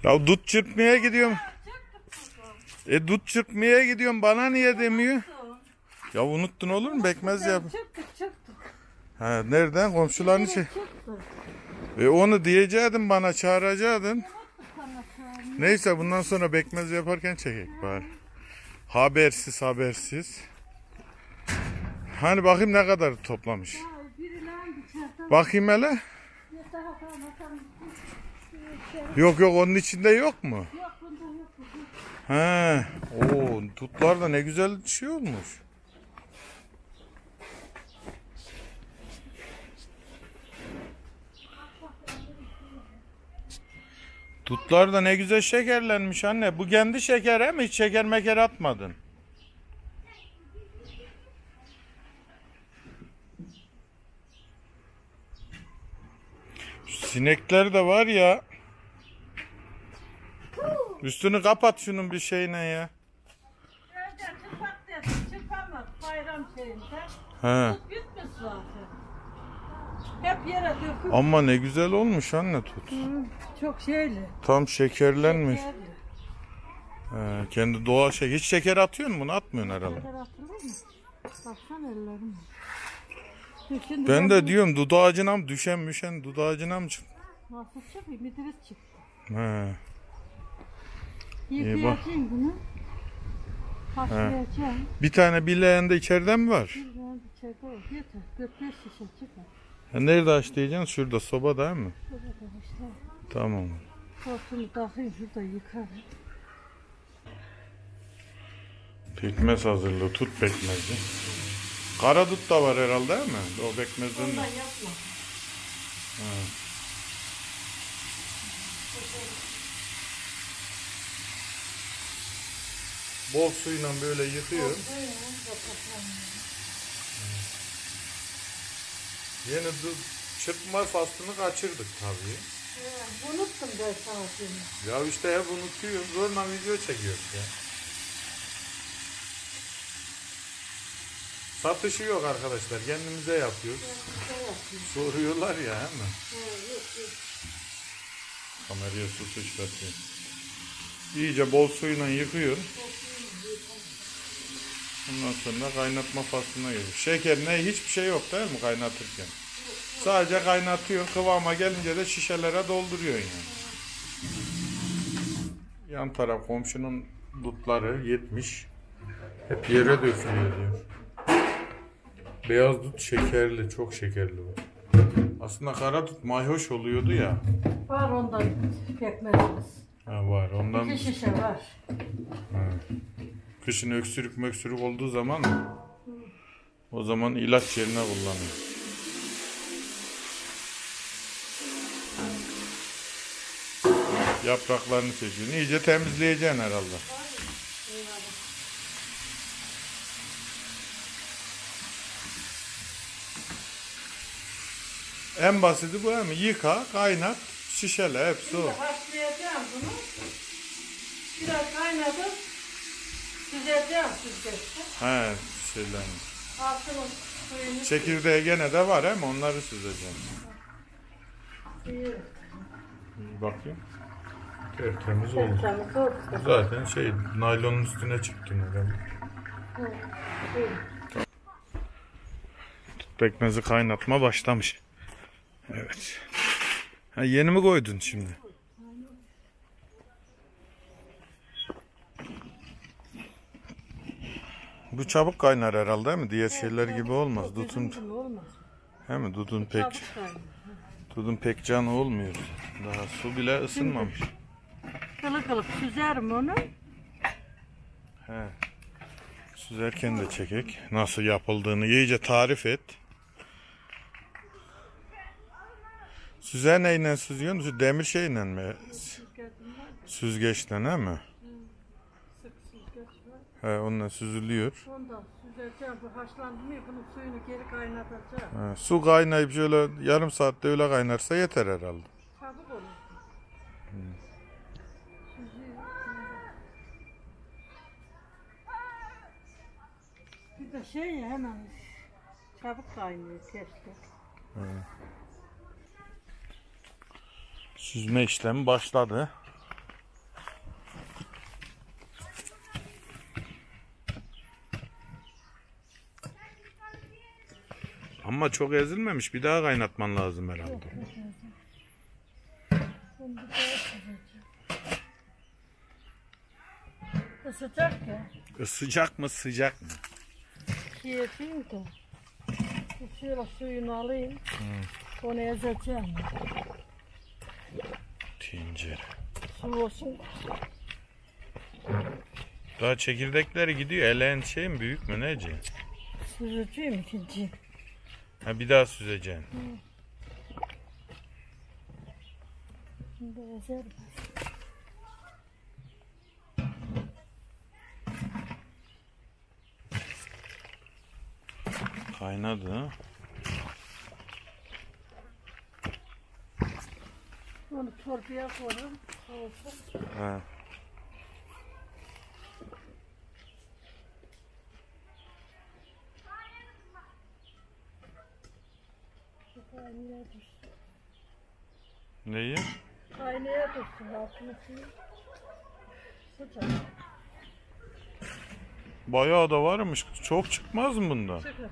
Ya dut çırpmaya gidiyorum. Dut çırpmaya gidiyorum, bana niye demiyor? Ya unuttun olur mu? Bekmez yap. Çıktık. Ha, nereden? Komşuların şey. Onu diyecektin, bana çağıracaktın. Neyse, bundan sonra bekmez yaparken çekek bari. Habersiz. Hani bakayım ne kadar toplamış. Bakayım hele. Yok onun içinde yok mu? He. Oo, tutlar da ne güzel şey olmuş. Tutlar da ne güzel şekerlenmiş anne. Bu kendi şeker mi? Hiç şeker meker atmadın. Sinekler de var ya. Üstünü kapat şunun bir şeyine ya. Bayram şeyinde. He. Hep yere dökülür. Ama ne güzel olmuş anne tut. Çok şeyli. Tam şekerlenmiş. Şekerli. He, kendi doğal şey. Hiç şeker atıyor mu? Bunu atmıyorsun herhalde. Şeker atılır mı? Baksana ellerim. Şimdi Ben de diyorum dudağına mı düşen dudağına mı çıktı? nasıl çıkıyor? Midris çıktı. He. Yıkayacağım bunu. Haşlayacağım. Bir tane bileğinde içeriden mi var? Bir tane içeride var. Yeter. 4-5 şişe çıkar. Nerede haşlayacaksın? Şurada soba değil mi? Şurada haşla. Tamam. Hortumu takayım şurada yıkarım. Pekmez hazırlığı, tut pekmezi. Kara dut da var herhalde değil mi? O pekmezden de. Ondan yapma. Bol suyla böyle yıkıyor. Yeni çırpma faslını kaçırdık tabii. Unuttum ben sana seni. Ya işte hep unutuyoruz. Zorla video çekiyoruz ya. Satışı yok arkadaşlar. Kendimize yapıyoruz. Soruyorlar ya hemen. Kameraya su sıçratıyor. İyice bol suyla yıkıyor. Ondan sonra kaynatma faslına giriyor. Şeker ne, hiçbir şey yok değil mi kaynatırken? Sadece kaynatıyor. Kıvama gelince de şişelere dolduruyor yani. Yan taraf komşunun dutları yetmiş. Hep yere dökülüyor diyor. Beyaz dut şekerli, çok şekerli bu. Aslında kara dut mayhoş oluyordu ya. Var ondan pekmezimiz. Ha, var ondan. 2 şişe var. Ha. Kışın öksürük olduğu zaman o zaman ilaç yerine kullanıyor. Yapraklarını çekiyorsun. İyice temizleyeceksin herhalde. En basiti bu değil mi? Yıka, kaynat, şişele, hepsi o. Haşlayacağım bunu. Biraz kaynadım. Süzeceğim süzgeçte. He, şeyler. Altının suyunu. Çekirdeği gene de var hem onları süzeceğim. İyi. Bir bakayım. Tertemiz oldu. Tertemiz oldu. Zaten naylonun üstüne çıktı neden? Pekmezi kaynatma başlamış. Evet. Ha, yeni mi koydun şimdi? Bu çabuk kaynar herhalde değil mi? Diğer şeyler gibi olmaz. Dutun, he mi? Dutun pek canı olmuyor. Daha su bile ısınmamış. Kılık süzerim onu. He. Süzerken de çekek. Nasıl yapıldığını iyice tarif et. Süzer neyle süzüyorsun? Şu demir şeyle mi? Süzgeçten he mi? Sık süzgeç var. He, onunla süzülüyor. Ondan süzeceğim. Bu haşlandı mı bunun suyunu geri kaynatacağım. He, su kaynayıp şöyle yarım saatte öyle kaynarsa yeter herhalde. Çabuk olur. Bir de şey ya hemen çabuk kaynıyor keşke. Süzme işlemi başladı. Ama çok ezilmemiş. Bir daha kaynatman lazım herhalde. Yok, bunu bir daha sızacağım. Isıcak ya. Sıcak mı sıcak mı? Şey yapayım da. Şöyle suyunu alayım. Onu ezeceğim. Tencere. Su olsun. Daha çekirdekleri gidiyor. Eleğin şey mi büyük mü nece? Süzücüyüm ikinci. Ha bir daha süzeceksin. Şimdi ezerim. Kaynadı ha. Onu torbaya koyarım. Olsun. Ha. Kaynaya dursun. Neyi? Kaynaya dursun. Altını suyu. Sıcak. Bayağı da varmış. Çok çıkmaz mı bundan? Çıkar.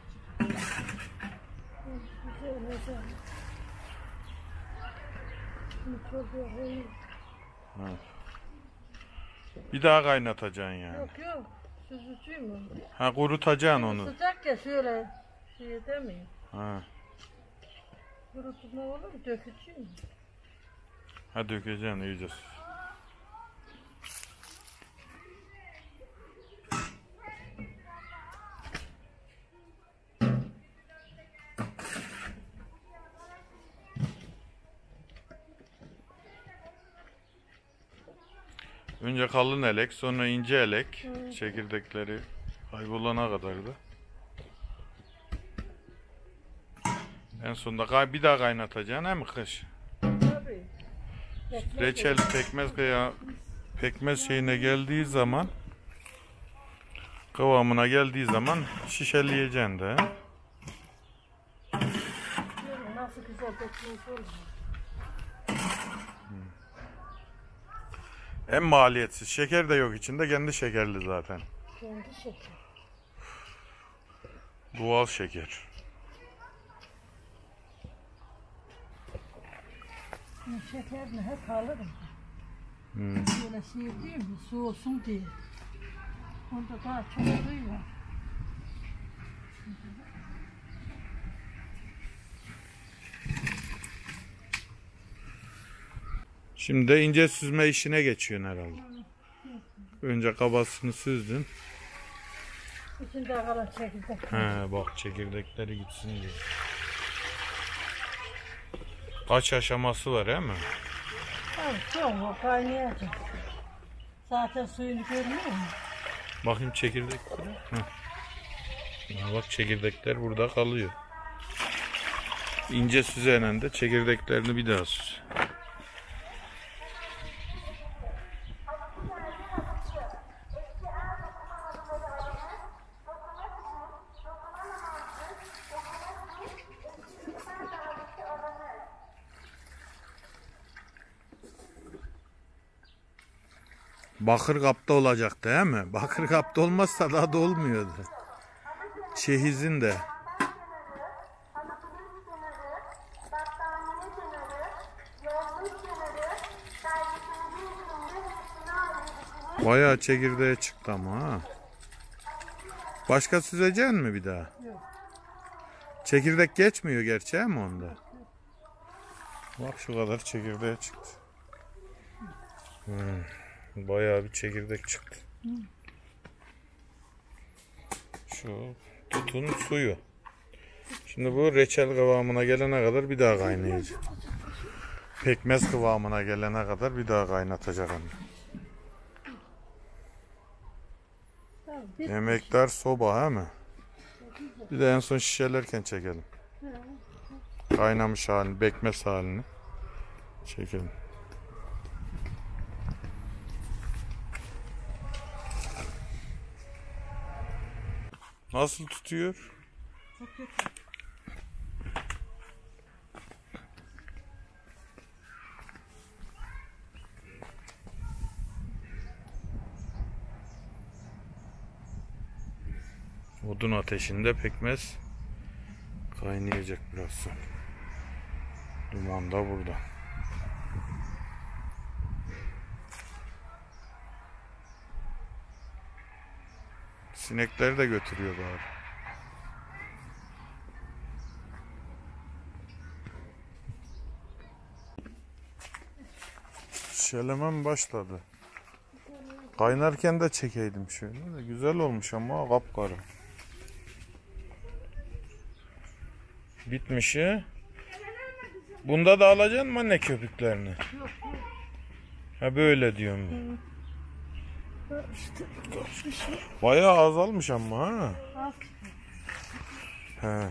Güzel ezerim. Şimdi torbaya koyayım. Bir daha kaynatacaksın yani. Yok yok. Süzücüyüm onu. Ha kurutacaksın onu. Sıcak ya şöyle şey edemiyorum. Ha. Kurutma olur mu? Dökücüyüm. Ha dökeceksin iyice. Önce kalın elek, sonra ince elek. Çekirdekleri kaybolana kadar da. En sonunda bir daha kaynatacaksın he mi kış? Tabii. Reçel pekmez şeyine geldiği zaman, kıvamına geldiği zaman şişeleyeceksin de. Nasıl güzel pekmez olur. En maliyetsiz. Şeker de yok içinde. Kendi şekerli zaten. Kendi şeker. Doğal şeker. Şekerini hep alırım. Böyle şey değil mi? Su olsun diye. Onda daha çok suyu var. Şimdi de ince süzme işine geçiyorsun herhalde. Önce kabasını süzdün. İçinde kalan çekirdek. He bak çekirdekleri gitsin diye. Kaç aşaması var he mi? Tamam, son o kaynayacak. Zaten suyunu görmüyor musun? Bakayım çekirdekleri. Ha, bak çekirdekler burada kalıyor. İnce süzenen de çekirdeklerini bir daha süz. Bakır kapta olacaktı değil mi? Bakır kapta olmazsa daha da olmuyordu. Çeyizin de. Bayağı çekirdeğe çıktı ama ha. Başka süzeceksin mi bir daha? Yok. Çekirdek geçmiyor gerçi he mi onda? Bak şu kadar çekirdeğe çıktı. Bayağı bir çekirdek çıktı. Şu tutun suyu. Şimdi bu reçel kıvamına gelene kadar bir daha kaynayacak. Pekmez kıvamına gelene kadar bir daha kaynatacak anne. Tamam, Emektar soba he mi? Bir de en son şişelerken çekelim. Kaynamış halini, pekmez halini çekelim. Nasıl tutuyor? çok kötü. Odun ateşinde pekmez Kaynayacak biraz sonra. Duman da burada. Sinekleri de götürüyor bari. Şeleme başladı. Kaynarken de çekeydim şöyle de güzel olmuş ama kapkara. Bitmiş ya. Bunda da alacaksın mı anne köpüklerini? Yok yok. Ha böyle diyorum ben. İşte Bayağı azalmış ama ha. az. He.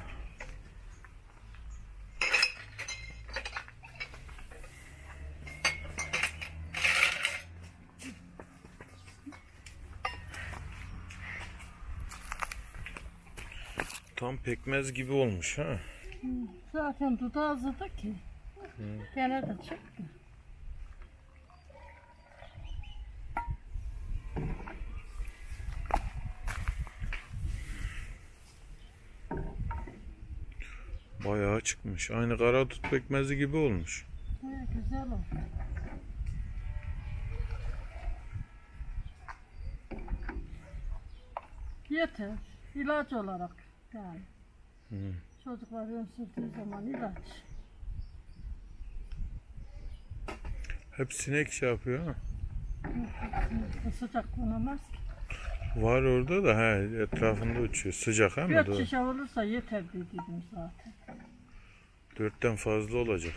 Tam pekmez gibi olmuş ha. Zaten dudağı azıdı ki. Gene de çıktı. Bayağı çıkmış. Aynı karadut pekmezi gibi olmuş. Güzel oldu. Yeter. İlaç olarak yani. Çocuklar öksürdüğü zaman ilaç. Hep sinek şey yapıyor ha. Sıcak konamaz ki. Var orada da he, etrafında uçuyor. Sıcak ha mı? 4 Doğru. şişe olursa yeter dedim zaten. 4'ten fazla olacak.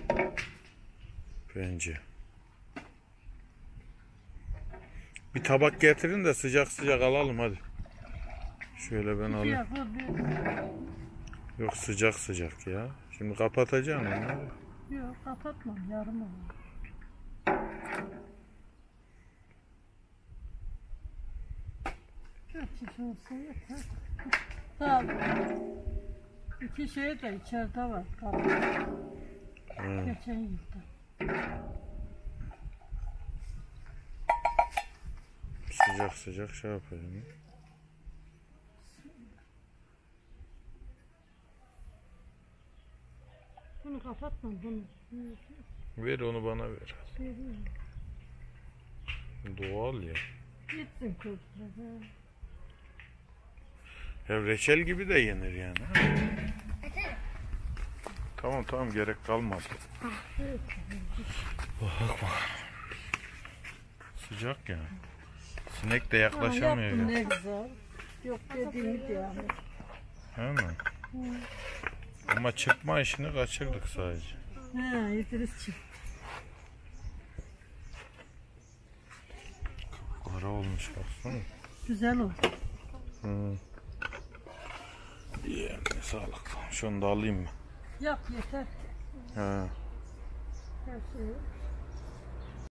Bence. Bir tabak getirin de sıcak sıcak alalım hadi. Şöyle ben alayım. Yok, Yok sıcak sıcak ya. Şimdi kapatacağım onları. yok kapatmam yarım olur. Dört şişe olsa yeter. Sağ ol. 2 şey de içeride var. Geçen yılda. Sıcak sıcak şey yapayım. Bunu kapatmam bunu. Ver onu bana ver. Vereyim. Doğal ya. Gitsin kızlar. Ya reçel gibi de yenir yani. Tamam tamam gerek kalmadı. Bak bak. Sıcak ya. Sinek de yaklaşamıyor Yaptın ya. ne güzel. Yok dediğin yani. He mi? Ama çıkma işini kaçırdık sadece. He İdris çıktı. Kara olmuş baksana. Güzel oldu. İyi eline sağlık. Şunu da alayım mı? Yap yeter. He. Her şeyi.